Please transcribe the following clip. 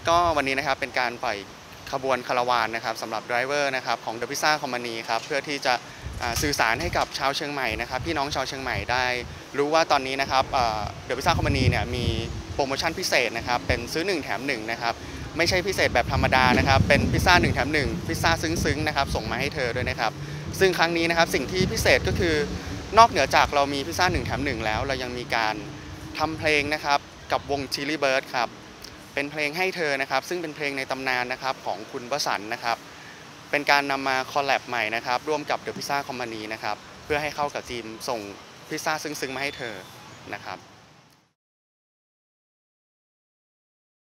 ก็วันนี้นะครับเป็นการปล่อยขบวนคาราวานนะครับสำหรับไดรเวอร์นะครับของ The Pizza Company ครับเพื่อที่จะสื่อสารให้กับชาวเชียงใหม่นะครับพี่น้องชาวเชียงใหม่ได้รู้ว่าตอนนี้นะครับThe Pizza Company เนี่ยมีโปรโมชั่นพิเศษนะครับเป็นซื้อ1แถม1นะครับไม่ใช่พิเศษแบบธรรมดานะครับเป็นพิซซ่า1แถม1พิซซ่าซึ้งๆนะครับส่งมาให้เธอด้วยนะครับซึ่งครั้งนี้นะครับสิ่งที่พิเศษก็คือนอกเหนือจากเรามีพิซซ่า1แถม1แล้วเรายังมีการทำเพลงนะครับกับวง Chili Bird ครับเป็นเพลงให้เธอนะครับซึ่งเป็นเพลงในตำนานนะครับของคุณวสันต์นะครับเป็นการนำมาคอลแลบใหม่นะครับร่วมกับ The Pizza Company นะครับเพื่อให้เข้ากับทีมส่งพิซซ่าซึ้งๆมาให้เธอนะครับ